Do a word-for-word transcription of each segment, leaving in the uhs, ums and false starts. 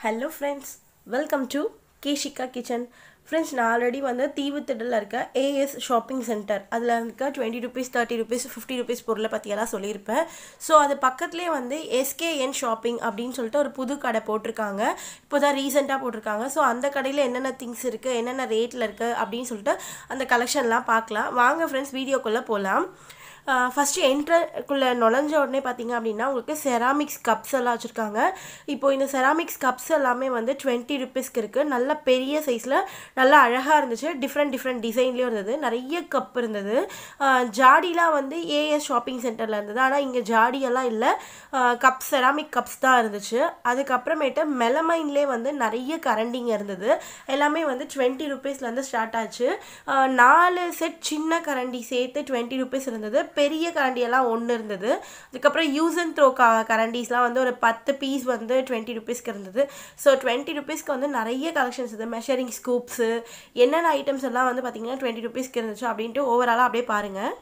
Hello friends, welcome to Keshika Kitchen. Friends, நான் already வந்து தீவுத்திடலில் இருக்க ஏஎஸ் ஷாப்பிங் சென்டர் அதில் இருக்க twenty rupees thirty rupees fifty rupees பொருளை பற்றியெல்லாம் சொல்லியிருப்பேன். ஸோ அது பக்கத்துலேயே வந்து எஸ்கேஎன் ஷாப்பிங் அப்படின்னு சொல்லிட்டு ஒரு புது கடை போட்டிருக்காங்க. இப்போ தான் ரீசெண்டாக போட்டிருக்காங்க. ஸோ அந்த கடையில் என்னென்ன திங்ஸ் இருக்குது, என்னென்ன ரேட்டில் இருக்குது அப்படின்னு சொல்லிட்டு அந்த கலெக்ஷன்லாம் பார்க்கலாம். வாங்க ஃப்ரெண்ட்ஸ், வீடியோக்குள்ளே போகலாம். ஃபஸ்ட்டு என்ட்ரக்குள்ளே நுழைஞ்ச உடனே பார்த்தீங்க அப்படின்னா உங்களுக்கு செராமிக்ஸ் கப்ஸ் எல்லாம் வச்சுருக்காங்க. இப்போது இந்த செராமிக்ஸ் கப்ஸ் எல்லாமே வந்து டுவெண்ட்டி ருபீஸ்க்கு இருக்குது. நல்ல பெரிய சைஸில் நல்லா அழகாக இருந்துச்சு. டிஃப்ரெண்ட் டிஃப்ரெண்ட் டிசைன்லேயும் இருந்தது. நிறைய கப் இருந்தது. ஜாடிலாம் வந்து ஏஎஸ் ஷாப்பிங் சென்டரில் இருந்தது. ஆனால் இங்கே ஜாடியெல்லாம் இல்லை, கப்ஸ் செராமிக் கப்ஸ் தான் இருந்துச்சு. அதுக்கப்புறமேட்டு மெலமைன்லேயே வந்து நிறைய கரண்டிங்க இருந்தது. எல்லாமே வந்து டுவெண்ட்டி ருபீஸ்லேருந்து ஸ்டார்ட் ஆச்சு. நாலு செட் சின்ன கரண்டி சேர்த்து டுவெண்ட்டி ருபீஸ் இருந்தது. பெரிய கரண்டியெல்லாம் ஒன்று இருந்தது. அதுக்கப்புறம் யூஸ் அண்ட் த்ரோ க கரண்டிஸ்லாம் வந்து ஒரு பத்து பீஸ் வந்து டுவெண்ட்டி ருபீஸ்க்கு இருந்தது. ஸோ டுவெண்ட்டி ருபீஸ்க்கு வந்து நிறைய கலெக்ஷன்ஸ் இது. மெஷரிங் ஸ்கூப்ஸு, என்னென்ன ஐட்டம்ஸ் எல்லாம் வந்து பார்த்திங்கன்னா டுவெண்ட்டி ருபீஸ்க்கு இருந்துச்சு அப்படின்ட்டு ஓவராலாக அப்படியே பாருங்கள்.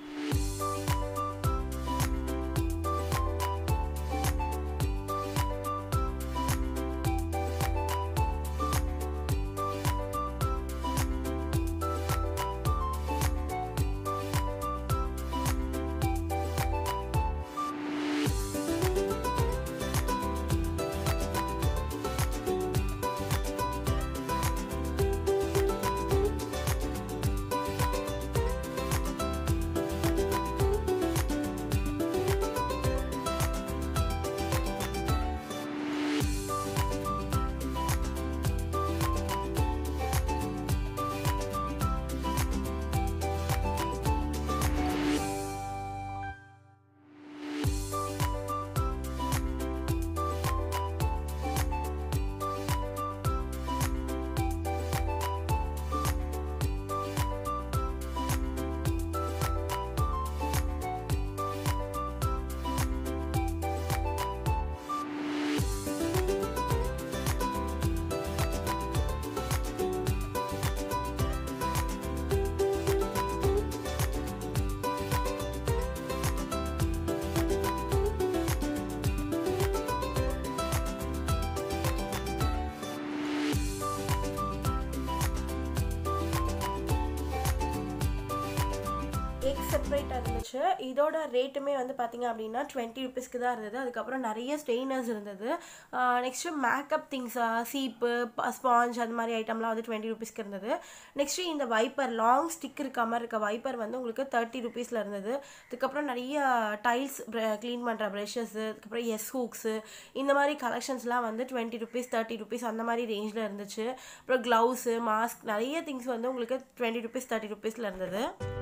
எக் செப்பரேட்டாக இருந்துச்சு. இதோட ரேட்டுமே வந்து பார்த்திங்க அப்படின்னா டுவெண்ட்டி ருபீஸ்க்கு தான் இருந்தது. அதுக்கப்புறம் நிறைய ஸ்ட்ரெயினர்ஸ் இருந்தது. நெக்ஸ்ட்டு மேக்கப் திங்ஸ், சீப்பு, ஸ்பாஞ்ச் அந்த மாதிரி ஐட்டம்லாம் வந்து டுவெண்ட்டி ருபீஸ்க்கு இருந்தது. நெக்ஸ்ட்டு இந்த வைப்பர், லாங் ஸ்டிக் இருக்க மாதிரி இருக்க வைப்பர் வந்து உங்களுக்கு தேர்ட்டி ருபீஸில் இருந்தது. அதுக்கப்புறம் நிறைய டைல்ஸ் க்ளீன் பண்ணுற ப்ரெஷஸ்ஸு, அதுக்கப்புறம் எஸ் ஹூக்ஸு, இந்த மாதிரி கலெக்ஷன்ஸ்லாம் வந்து டுவெண்ட்டி ருபீஸ் தேர்ட்டி ருபீஸ் அந்த மாதிரி ரேஞ்சில் இருந்துச்சு. அப்புறம் க்ளவுஸு, மாஸ்க், நிறைய திங்ஸ் வந்து உங்களுக்கு டுவெண்ட்டி ருபீஸ் தேர்ட்டி ருபீஸில் இருந்தது.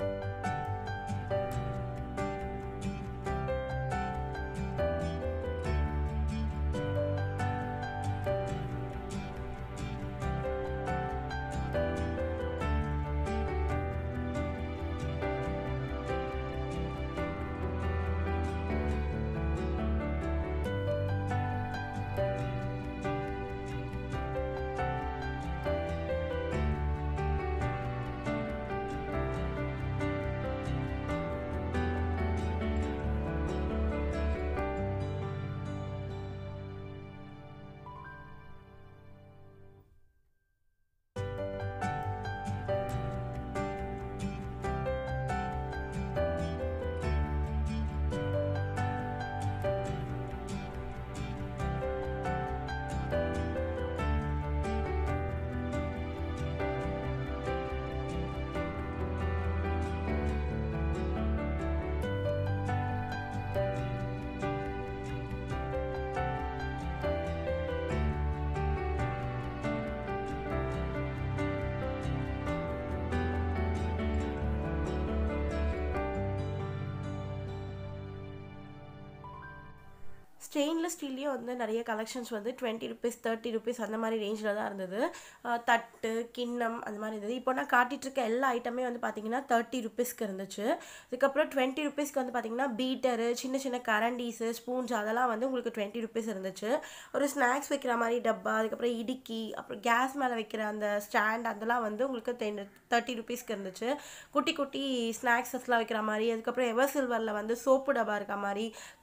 ஸ்டெயின்லெஸ் ஸ்டீல்லையும் வந்து நிறைய கலெக்ஷன்ஸ் வந்து டுவெண்ட்டி ருபீஸ் தேர்ட்டி ருபீஸ் அந்த மாதிரி ரேஞ்சில் தான் இருந்தது. தட்டு, கிண்ணம் அந்த மாதிரி இருந்தது. இப்போ நான் காட்டிகிட்ருக்க எல்லா ஐட்டமே வந்து பார்த்திங்கன்னா தேர்ட்டி ருபீஸ்க்கு இருந்துச்சு. அதுக்கப்புறம் டுவெண்ட்டி ருபீஸ்க்கு வந்து பார்த்திங்கன்னா பீட்டரு, சின்ன சின்ன கரண்டீஸு, ஸ்பூன்ஸ் அதெல்லாம் வந்து உங்களுக்கு டுவெண்ட்டி ருபீஸ் இருந்துச்சு. ஒரு ஸ்நாக்ஸ் வைக்கிற மாதிரி டப்பா, அதுக்கப்புறம் இடுக்கி, அப்புறம் கேஸ் மேலே வைக்கிற அந்த ஸ்டாண்ட் அதெல்லாம் வந்து உங்களுக்கு டென் தேர்ட்டி ருபீஸ்க்கு இருந்துச்சு. குட்டி குட்டி ஸ்நாக்ஸஸ்லாம் வைக்கிற மாதிரி, அதுக்கப்புறம் எவர் சில்வரில் வந்து சோப்பு டப்பா இருக்க மாதிரி, கப்பு,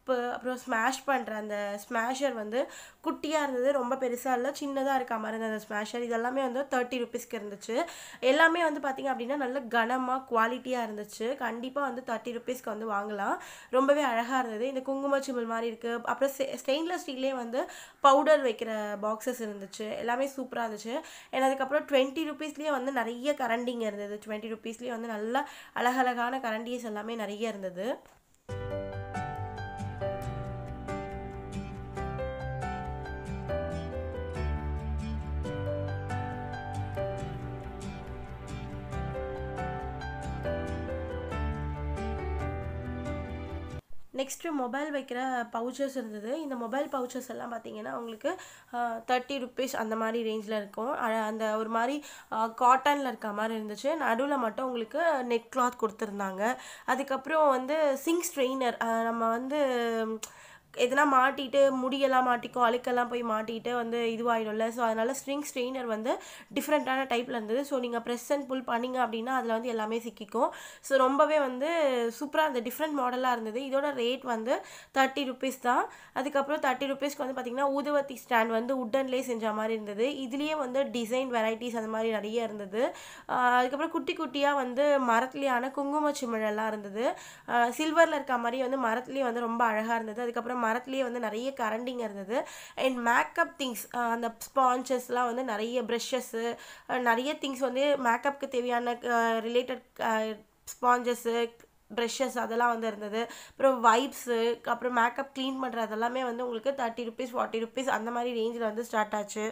கப்பு, அப்புறம் ஸ்மாஷ் பண்ணுற அந்த ஸ்மாஷர் வந்து குட்டியாக இருந்தது, ரொம்ப பெருசாக இல்லை, சின்னதாக இருக்க மாதிரி இருந்தது அந்த ஸ்மாஷர். இதெல்லாமே வந்து தேர்ட்டி ருபீஸ்க்கு இருந்துச்சு. எல்லாமே வந்து பார்த்திங்க அப்படின்னா நல்ல கனமாக குவாலிட்டியாக இருந்துச்சு. கண்டிப்பாக வந்து தேர்ட்டி ருபீஸ்க்கு வந்து வாங்கலாம். ரொம்பவே அழகாக இருந்தது. இந்த குங்குமச்சிமிழ் மாதிரி இருக்குது. அப்புறம் ஸ்டெயின்லெஸ் ஸ்டீல்லே வந்து பவுடர் வைக்கிற பாக்ஸஸ் இருந்துச்சு. எல்லாமே சூப்பராக இருந்துச்சு. ஏன்னா அதுக்கப்புறம் டுவெண்ட்டி ருபீஸ்லேயே வந்து நிறைய கரண்டிங்க இருந்தது. டுவெண்ட்டி ருபீஸ்லேயே வந்து நல்லா அழகழகான கரண்டிஸ் எல்லாமே நிறைய இருந்தது. நெக்ஸ்ட்டு மொபைல் வைக்கிற பவுச்சஸ் இருந்தது. இந்த மொபைல் பவுச்சஸ் எல்லாம் பார்த்தீங்கன்னா உங்களுக்கு தேர்ட்டி ருபீஸ் அந்த மாதிரி ரேஞ்சில் இருக்கும். அந்த ஒரு மாதிரி காட்டனில் இருக்க மாதிரி இருந்துச்சு. நடுவில் மட்டும் உங்களுக்கு நெட் கிளாத் கொடுத்துருந்தாங்க. அதுக்கப்புறம் வந்து சிங்க் ஸ்ட்ரெயினர், நம்ம வந்து எதனா மாட்டிட்டு முடியெல்லாம் மாட்டிக்கும், அழுக்கெல்லாம் போய் மாட்டிட்டு வந்து இதுவாகிடும்ல. ஸோ அதனால் ஸ்ட்ரிங் ஸ்ட்ரெயினர் வந்து டிஃப்ரெண்ட்டான டைப்பில் இருந்தது. ஸோ நீங்கள் ப்ரெஸ் அண்ட் புல் பண்ணிங்க அப்படின்னா அதில் வந்து எல்லாமே சிக்கிக்கும். ஸோ ரொம்பவே வந்து சூப்பராக இருந்தது, டிஃப்ரெண்ட் மாடலாக இருந்தது. இதோட ரேட் வந்து தேர்ட்டி ருபீஸ் தான். அதுக்கப்புறம் தேர்ட்டி ருபீஸ்க்கு வந்து பார்த்திங்கன்னா ஊதுவத்தி ஸ்டாண்ட் வந்து உட்டன்லேயே செஞ்ச மாதிரி இருந்தது. இதுலேயே வந்து டிசைன் வெரைட்டிஸ் அந்த மாதிரி நிறைய இருந்தது. அதுக்கப்புறம் குட்டி குட்டியாக வந்து மரத்துலேயான குங்குமச்சிமிழெல்லாம் இருந்தது. சில்வரில் இருக்க மாதிரி வந்து மரத்துலேயே வந்து ரொம்ப அழகாக இருந்தது. அதுக்கப்புறம் மரத்துலேயே வந்து நிறைய கரண்டிங்க இருந்தது. அண்ட் மேக்கப் திங்ஸ், அந்த ஸ்பான்சஸ்லாம் வந்து நிறைய ப்ரஷஸ்ஸு, நிறைய திங்ஸ் வந்து மேக்கப்புக்கு தேவையான ரிலேட்டட் ஸ்பான்சஸ்ஸு, ப்ரெஷஸ் அதெல்லாம் வந்து இருந்தது. அப்புறம் வைப்ஸு, அப்புறம் மேக்கப் க்ளீன் பண்ணுறது எல்லாமே வந்து உங்களுக்கு தேர்ட்டி ருபீஸ் ஃபார்ட்டி ருபீஸ் அந்த மாதிரி ரேஞ்சில் வந்து ஸ்டார்ட் ஆச்சு.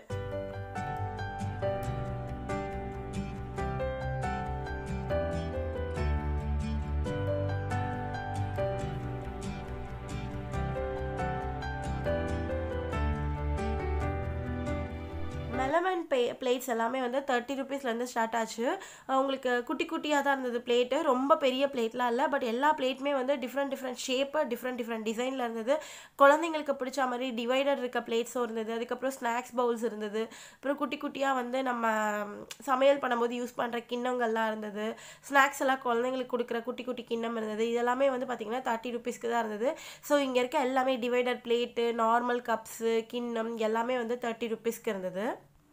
மெலமன் பே பிளேட்ஸ் எல்லாமே வந்து தேர்ட்டி ருபீஸ்லேருந்து ஸ்டார்ட் ஆச்சு. உங்களுக்கு குட்டி குட்டியாக தான் இருந்தது பிளேட்டு, ரொம்ப பெரிய பிளேட்லாம் இல்லை. பட் எல்லா பிளேட்டுமே வந்து different different shape, different different டிசைனில் இருந்தது. குழந்தைங்களுக்கு பிடிச்ச மாதிரி டிவைடர் இருக்க பிளேட்ஸும் இருந்தது. அதுக்கப்புறம் ஸ்நாக்ஸ் பவுல்ஸ் இருந்தது. அப்புறம் குட்டி குட்டியாக வந்து நம்ம சமையல் பண்ணும்போது யூஸ் பண்ணுற கிண்ணங்கள்லாம் இருந்தது. ஸ்நாக்ஸ் எல்லாம் குழந்தைங்களுக்கு கொடுக்குற குட்டி குட்டி கிண்ணம் இருந்தது. இதெல்லாமே வந்து பார்த்திங்கன்னா தேர்ட்டி ருபீஸ்க்கு தான் இருந்தது. ஸோ இங்கே இருக்க எல்லாமே டிவைடர் பிளேட்டு, நார்மல் கப்ஸு, கிண்ணம் எல்லாமே வந்து தேர்ட்டி ருபீஸ்க்கு இருந்தது.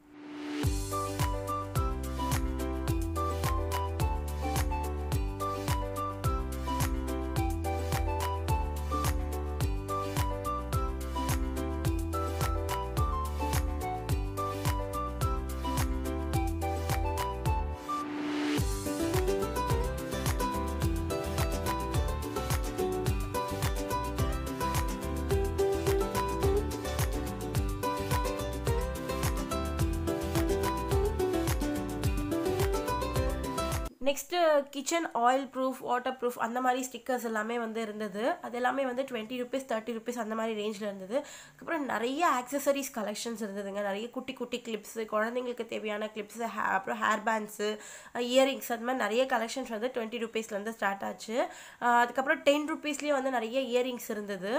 Next kitchen oil proof, water proof அந்த மாதிரி ஸ்டிக்கர்ஸ் எல்லாமே வந்து இருந்தது. அது எல்லாமே வந்து டுவெண்ட்டி ருபீஸ் தேர்ட்டி ருபீஸ் அந்த மாதிரி ரேஞ்சில் இருந்தது. அதுக்கப்புறம் நிறைய ஆக்சசரிஸ் கலெக்ஷன்ஸ் இருந்ததுங்க. நிறைய குட்டி குட்டி கிளிப்ஸு, குழந்தைங்களுக்கு தேவையான கிளிப்ஸு, ஹே அப்புறம் ஹேர் பேண்ட்ஸு, இயரிங்ஸ், அது மாதிரி நிறைய கலெக்ஷன்ஸ் வந்து டுவெண்ட்டி ருபீஸ்லேருந்து ஸ்டார்ட் ஆச்சு. அதுக்கப்புறம் டென் ருபீஸ்லேயே வந்து நிறைய இயரிங்ஸ் இருந்தது.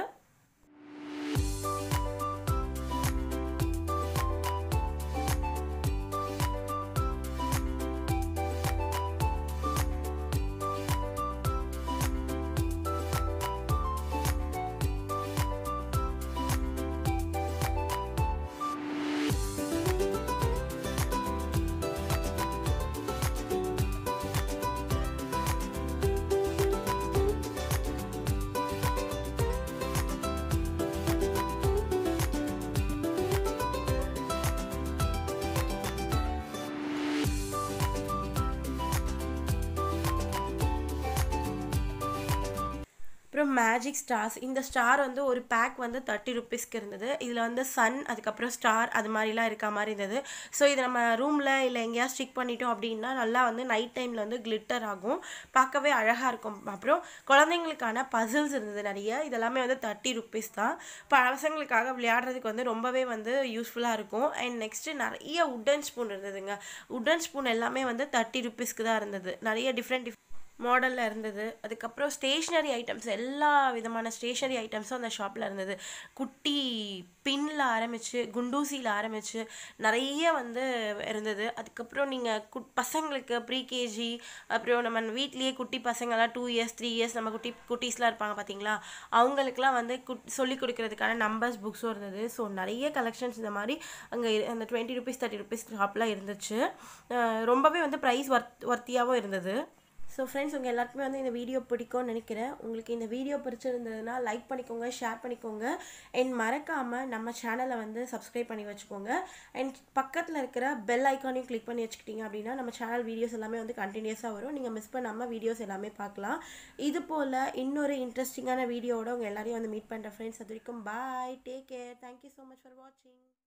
அப்புறம் மேஜிக் ஸ்டார்ஸ், இந்த ஸ்டார் வந்து ஒரு பேக் வந்து தேர்ட்டி ருபீஸ்க்கு இருந்தது. இதில் வந்து சன், அதுக்கப்புறம் ஸ்டார் அது மாதிரிலாம் இருக்க மாதிரி இருந்தது. ஸோ இது நம்ம ரூமில் இல்லை எங்கேயாவது ஸ்டிக் பண்ணிட்டோம் அப்படின்னா நல்லா வந்து நைட் டைமில் வந்து கிளிட்டர் ஆகும், பார்க்கவே அழகாக இருக்கும். அப்புறம் குழந்தைங்களுக்கான பசில்ஸ் இருந்தது நிறைய. இதெல்லாமே வந்து தேர்ட்டி ருபீஸ் தான். இப்போ பசங்களுக்காக விளையாடுறதுக்கு வந்து ரொம்பவே வந்து யூஸ்ஃபுல்லாக இருக்கும். அண்ட் நெக்ஸ்ட்டு நிறைய உட்டன் ஸ்பூன் இருந்ததுங்க. உட்டன் ஸ்பூன் எல்லாமே வந்து தேர்ட்டி ருபீஸ்க்கு தான் இருந்தது. நிறைய டிஃப்ரெண்ட் டிஃப் மாடலில் இருந்தது. அதுக்கப்புறம் ஸ்டேஷ்னரி ஐட்டம்ஸ், எல்லா விதமான ஸ்டேஷ்னரி ஐட்டம்ஸும் அந்த ஷாப்பில் இருந்தது. குட்டி பின்னில் ஆரம்பித்து குண்டூசியில் ஆரம்பித்து நிறைய வந்து இருந்தது. அதுக்கப்புறம் நீங்கள் கு பசங்களுக்கு ப்ரீகேஜி, அப்புறம் நம்ம வீட்லேயே குட்டி பசங்கள்லாம் டூ இயர்ஸ் த்ரீ இயர்ஸ் நம்ம குட்டி குட்டீஸ்லாம் இருப்பாங்க பார்த்தீங்களா, அவங்களுக்குலாம் வந்து குட் சொல்லிக் கொடுக்கறதுக்கான நம்பர்ஸ் புக்ஸும் இருந்தது. ஸோ நிறைய கலெக்ஷன்ஸ் இந்த மாதிரி அங்கே அந்த டுவெண்ட்டி ருபீஸ் தேர்ட்டி ருபீஸ் ஷாப்லாம் இருந்துச்சு. ரொம்பவே வந்து ப்ரைஸ் ஒர்த் ஒர்த்தியாகவும் இருந்தது. ஸோ ஃப்ரெண்ட்ஸ், உங்கள் எல்லாருக்குமே வந்து இந்த வீடியோ பிடிக்கும்னு நினைக்கிறேன். உங்களுக்கு இந்த வீடியோ பிடிச்சிருந்ததுன்னா லைக் பண்ணிக்கோங்க, ஷேர் பண்ணிக்கோங்க, அண்ட் மறக்காமல் நம்ம சேனலை வந்து சப்ஸ்கிரைப் பண்ணி வச்சுக்கோங்க. அண்ட் பக்கத்தில் இருக்கிற பெல் ஐக்கானையும் கிளிக் பண்ணி வச்சுக்கிட்டீங்க அப்படின்னா நம்ம சேனல் வீடியோஸ் எல்லாமே வந்து கண்டினியூஸாக வரும். நீங்கள் மிஸ் பண்ணாமல் வீடியோஸ் எல்லாமே பார்க்கலாம். இது போல் இன்னொரு இன்ட்ரெஸ்டிங்கான வீடியோவோட உங்கள் எல்லாரையும் வந்து மீட் பண்ணுறேன் ஃப்ரெண்ட்ஸ். அது வரைக்கும் bye, take care, thank you so much for வாட்சிங்.